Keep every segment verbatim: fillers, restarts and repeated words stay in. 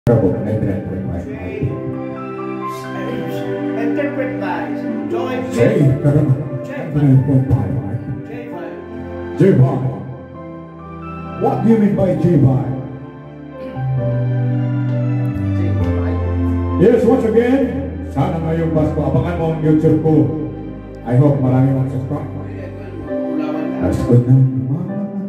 Interpret by Joy J. J-Vibe. What do you mean by J-Vibe? Yes, once again, sana ngayong Pasko, abangan mo ang YouTube ko. I hope marami mong subscribe. Pasko na naman,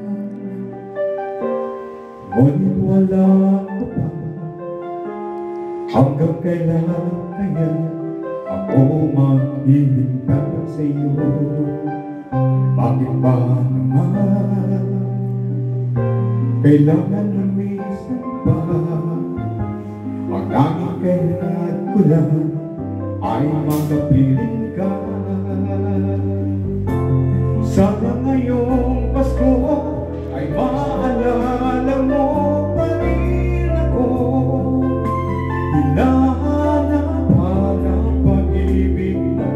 ngunit wala ka pa. Hanggang kailan kaya ako maghihintay sa iyo? Bakit ba naman kailangan lumisan pa? Ang nanging kailangan ko lang ay makapiling ka. Sana ngayong Pasko ay maalala mo pa rin ako. Hinahanap-hanap pag-ibig mo.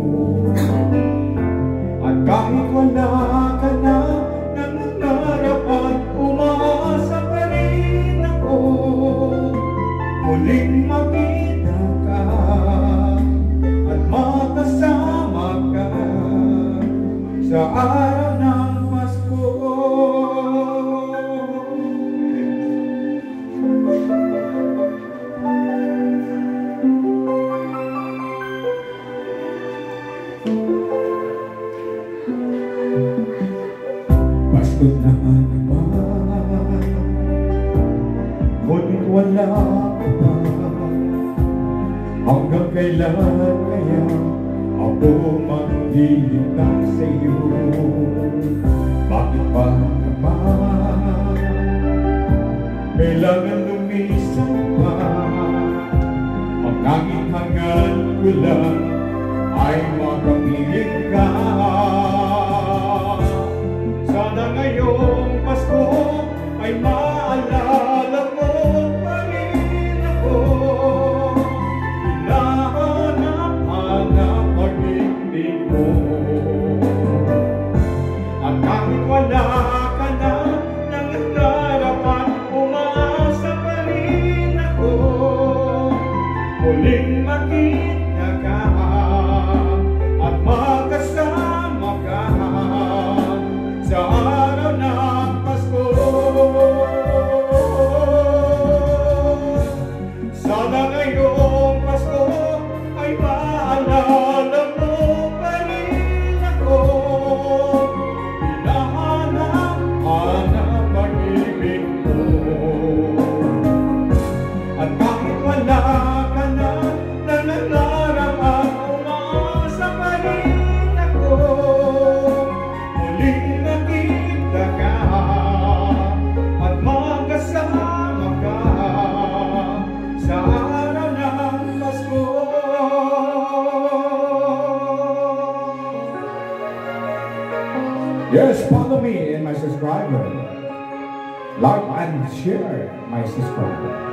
At kahit wala ka na, nangangarap at umaasa pa rin ako. Muling makita ka at makasama ka sa araw ng Pasko. Pasko na naman, ngunit wala ka pa. Hanggang kailan kaya ako maghihintay sa iyo? Bakit ba naman kailangan lumisan pa? Ang nanging hangad ko lang ay makapiling ka. Sana ngayong Pasko ay maalala mo pa rin ako. Hinahanap-hanap pag-ibig mo. At kahit wala ka na, nangangarap at umaasa pa rin ako. Muling makita ka at makasama ka sa araw ng Pasko. Sana ngayong Pasko ay maalala mo pa rin ako. Hinahanap-hanap pag-ibig mo. At kahit wala ka na, nangangarap at umaasa pa rin ako. Muling nakita ka at magkasama ka sa araw ng Pasko. Yes, follow me and my subscriber. Like and share my subscriber.